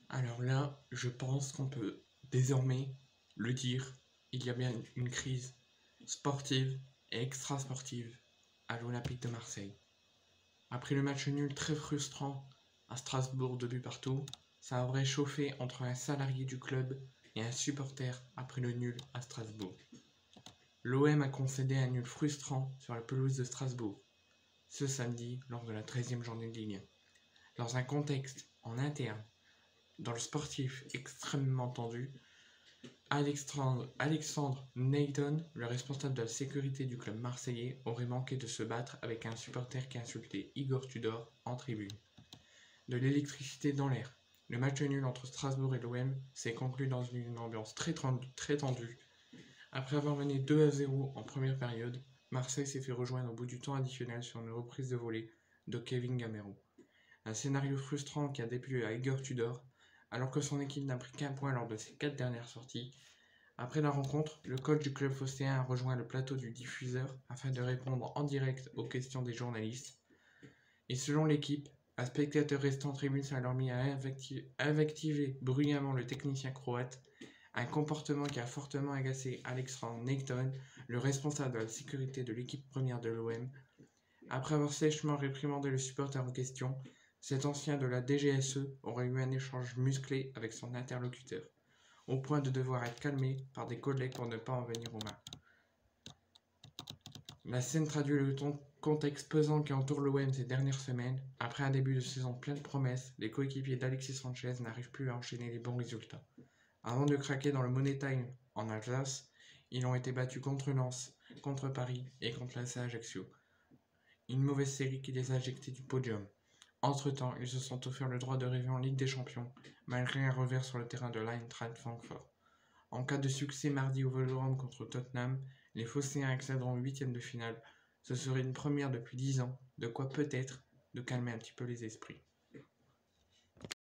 Alors là, je pense qu'on peut désormais le dire, il y a bien une crise sportive et extra-sportive à l'Olympique de Marseille. Après le match nul très frustrant à Strasbourg 2 buts partout, ça aurait chauffé entre un salarié du club et un supporter après le nul à Strasbourg. L'OM a concédé un nul frustrant sur la pelouse de Strasbourg, ce samedi lors de la 13e journée de Ligue 1. Dans un contexte en interne, dans le sportif extrêmement tendu, Alexandre Neyton, le responsable de la sécurité du club marseillais, aurait manqué de se battre avec un supporter qui insultait Igor Tudor en tribune. De l'électricité dans l'air. Le match nul entre Strasbourg et l'OM s'est conclu dans une ambiance très tendue. Après avoir mené 2-0 en première période, Marseille s'est fait rejoindre au bout du temps additionnel sur une reprise de volée de Kevin Gamero. Un scénario frustrant qui a déplu à Igor Tudor, alors que son équipe n'a pris qu'un point lors de ses 4 dernières sorties. Après la rencontre, le coach du club phocéen a rejoint le plateau du diffuseur afin de répondre en direct aux questions des journalistes. Et selon l'équipe, un spectateur restant en tribune s'est alors mis à invectiver bruyamment le technicien croate, un comportement qui a fortement agacé Alexandre Neyton, le responsable de la sécurité de l'équipe première de l'OM. Après avoir sèchement réprimandé le supporter en question, cet ancien de la DGSE aurait eu un échange musclé avec son interlocuteur, au point de devoir être calmé par des collègues pour ne pas en venir aux mains. La scène traduit le contexte pesant qui entoure l'OM ces dernières semaines. Après un début de saison plein de promesses, les coéquipiers d'Alexis Sanchez n'arrivent plus à enchaîner les bons résultats. Avant de craquer dans le Money Time en Alsace, ils ont été battus contre Lens, contre Paris et contre l'AS Ajaccio. Une mauvaise série qui les a éjectés du podium. Entre-temps, ils se sont offerts le droit de rêver en Ligue des Champions, malgré un revers sur le terrain de l'Eintracht Francfort. En cas de succès mardi au Vélodrome contre Tottenham, les Phocéens accéderont au 8e de finale. Ce serait une première depuis 10 ans, de quoi peut-être de calmer un petit peu les esprits.